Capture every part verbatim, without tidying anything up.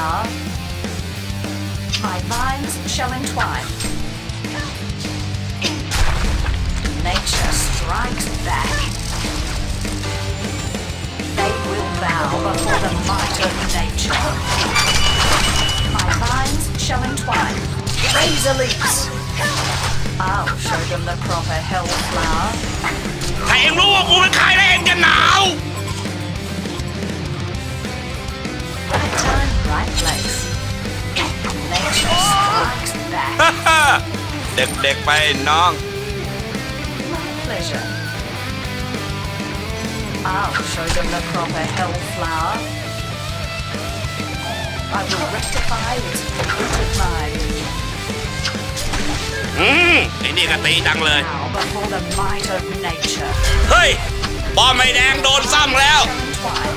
flower. My vines shall entwine. Nature strikes back. They will bow before the might of nature. My vines shall entwine. Razor leaps. I'll show them the proper hell flower. ถ้าเองรู้ว่ากูเป็นใครแล้วเองจะหนาว Right time, right place. Nature strikes back. เด็กๆไปน้อง My pleasure. I'll show them the proper hell flower. I will rectify its polluted mind. อืมไอ้นี่ก็ตีดังเลย Now before the might of nature. เฮ้ยบอมไม่แดงโดนซ้ำแล้ว Entwine.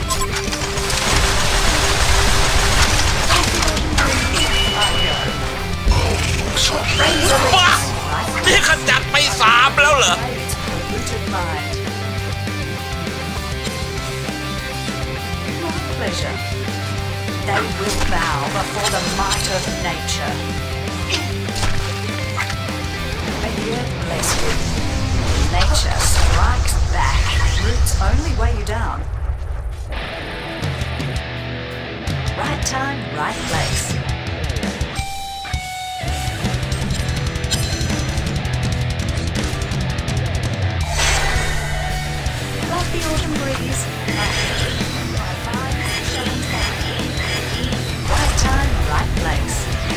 ว้านี่ขจัดไปสามแล้วเหรอ Its polluted mind. My pleasure. They will bow before the might of nature. May the earth bless you. Nature strikes back. Roots only weigh you down. Right time, right place. Like the autumn breeze. My vines shall entwine. Right time, right place.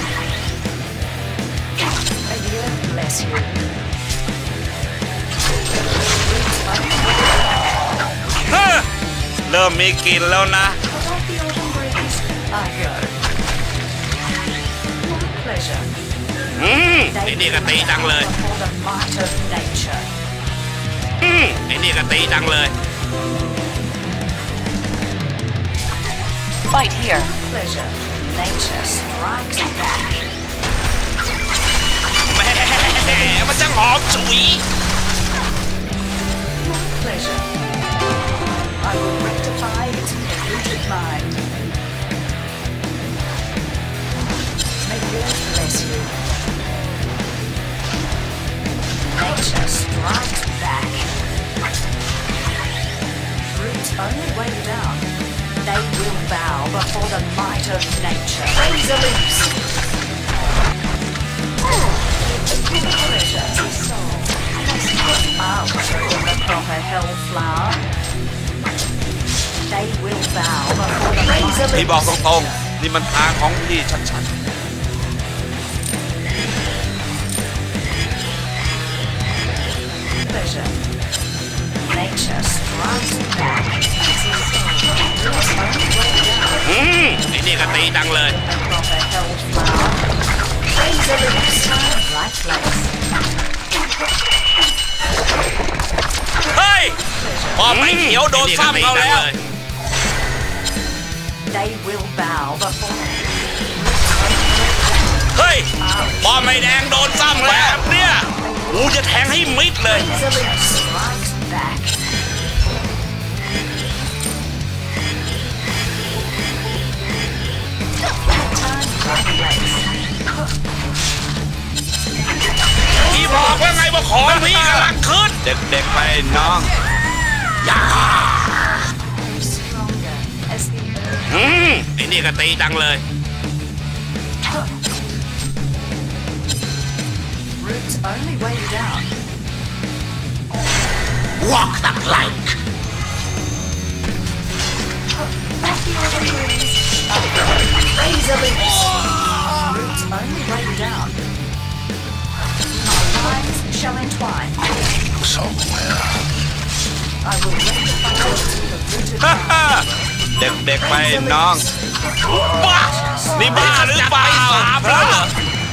May the earth bless you. Roots only weigh you down. เฮ้อเริ่มมีกลิ่นแล้วนะ Like the autumn breeze. I go. My pleasure. อืมไอ้นี่ก็ตีดังเลย Before the might of nature. อืมไอ้นี่ก็ตีดังเลย Right here. Pleasure. Nature strikes back. แหมมันช่างหอมฉุย Pleasure. I will rectify its polluted mind. May the earth bless you. Nature strikes back. Roots only weigh you down. They will bow before the might of nature. Razor leaps. Pleasure. I'll show them the proper hell flower. They will bow before the razor leaps. พี่บอกตรงๆนี่มันทางของพี่ชัด Pleasure. Nature strikes back. Roots only weigh you down. ๆอืมไอ้นี่ก็ตีดังเลย The proper hell flower. Razor leaps. Right place. เฮ้ยบอมไม่เขียวโดนซ้ำเขาแล้ว They will bow before. เฮ้ยบอมไม่แดงโดนซ้ำแล้วเนี่ยกูจะแทงให้มิดเลย Razor leaps. Strikes back. Right time, right place. พี่บอกว่าไงว่าของพี่กำลังขึ้น เด็กๆไปน้องอย่า Stronger as the earth. อืมไอ้นี่ก็ตีดังเลย Roots only weigh you down. Walk the plank Back the autumn breeze. Razor leaps. Roots only weigh you down. My vines shall entwine. somewhere I will rectify it to the rooted ฮ่า ground. ฮ่าเด็กๆไปน้องบ้านี่บ้าหรือเปล่าสามแล้วเหรอ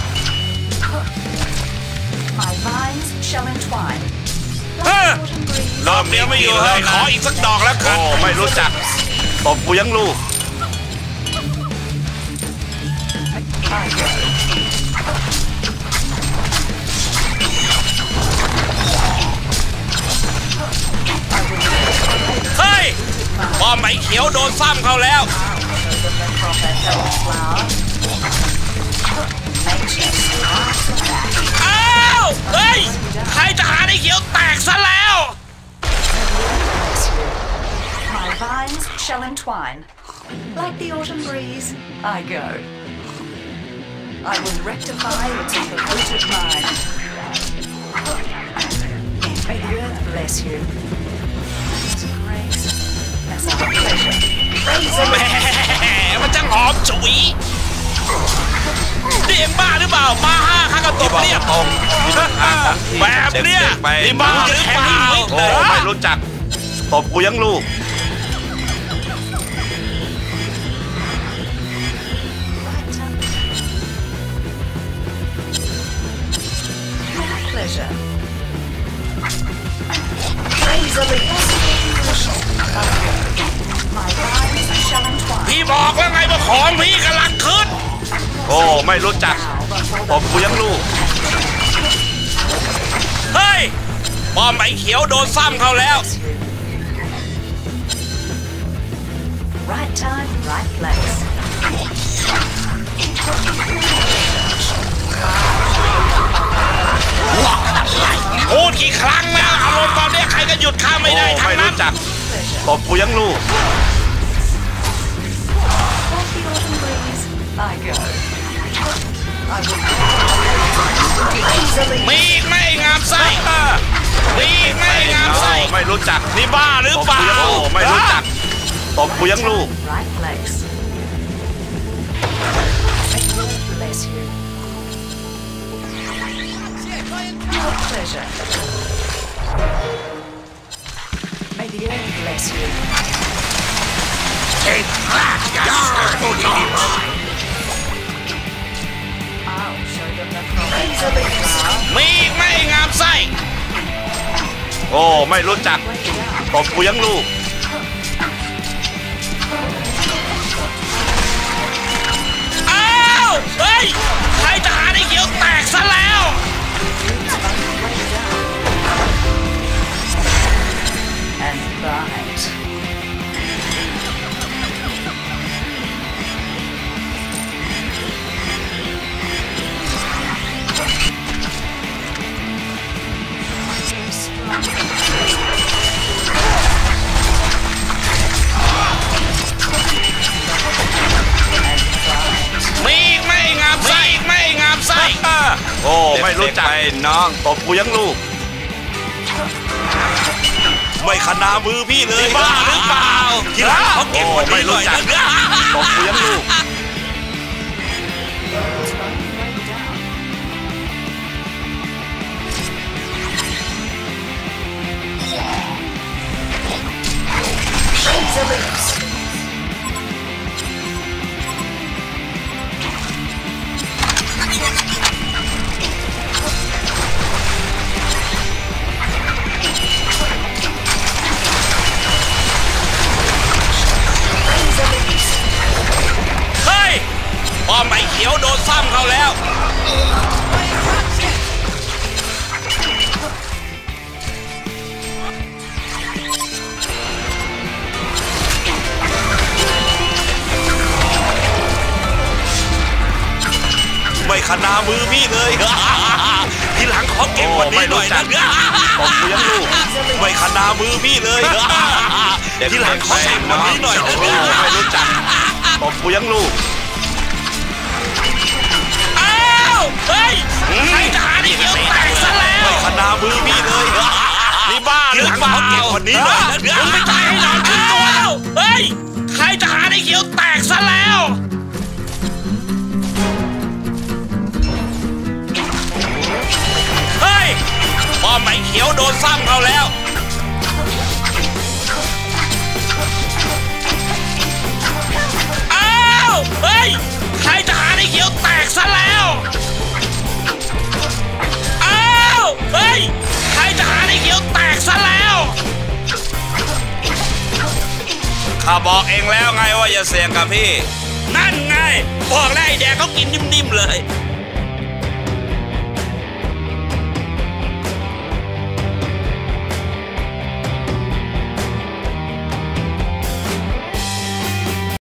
My vines shall entwine. เฮ้ย Autumn breeze. รอบนี้ไม่อยู่เลยขออีกสักดอกแล้วกันโอ้ไม่รู้จักตบกูยังลูก I go. เฮ้ยบอมไม่เขียวโดนซ้ำเขาแล้ว I'll show them the proper health flower. Nature strikes back. อ้าวเฮ้ยใครจะหาได้เขียวแตกซะแล้ว My vines shall entwine. Like the autumn breeze, I go. I will rectify its polluted mind. May the earth bless you. As grace, as our pleasure. Praise the แหมมันจังหอมฉุยนี่เอ็งบ้าหรือเปล่ามาห้าข้างกระตบเรียบตรงแบบเนี้ยนี่บ้าหรือเปล่าโอ้ไม่รู้จักตบกูยังลูก pleasure. Praise the My vines shall entwine. พี่บอกแล้วไงว่าของพี่กำลังขึ้นโอ้ไม่รู้จักตบกูยังลูกเฮ้ยป้อมไอ้เขียวโดนซ้ำเขาแล้ว Right time, right place. พูดกี่ครั้งแล้วอารมณ์ตอนนี้ใครก็หยุดข้าไม่ได้ทั้งนั้นตบกูยังลูก I go. I will มีอีกไหม่งามไส้มีอีกไหม่งามไส้ไม่รู้จักนี่บ้าหรือเปล่าไม่รู้จักตบกูยังลูก right place. Bless you. Your pleasure. May the earth bless you. Take that, you I'll show them the proper flower. มีอีกไหม่งามไส้โอ้ไม่รู้จักตบกูยังลูกอ้าวเฮ้ยใครจะหาได้เขียวแตกซะแล้ว And bite. And bite. มีอีกไหม่งามไส้อีกไหม่งามไส้โอ้ไม่รู้จักน้องตบกูยังลูกไม่ขนามือพี่เลยบ้าหรือเปล่าที่หลังเขาเก็บคนไม่รู้จักตบกูยังลูกเฮ้ยป้อมไอ้เขียวโดนซ้ำเขาแล้วไม่ขนามือพี่เลยทีหลังขอเก็บกว่านี้หน่อยนะตบกูยังลูกไม่ขนามือพี่เลยทีหลังขอเก็บกว่านี้หน่อยนะไม่รู้จักตบกูยังลูกอ้าวเฮ้ยใครจะหาได้เขียวแตกซะแล้วไม่ขนามือพี่เลยนี่บ้าหรือเปล่าเก็บกว่านี้หน่อยนะมึงไม่ตายให้นอนขึ้นตัวแล้วเฮ้ยใครจะหาได้เขียวแตกซะแล้วป้อมไอ้เขียวโดนซ้ำเขาแล้วอ้าวเฮ้ยใครจะหาได้เขียวแตกซะแล้วอ้าวเฮ้ยใครจะหาได้เขียวแตกซะแล้วข้าบอกเองแล้วไงว่าอย่าเสี่ยงกับพี่นั่นไงบอกแล้วไอ้แดงเขากินนิ่มๆเลย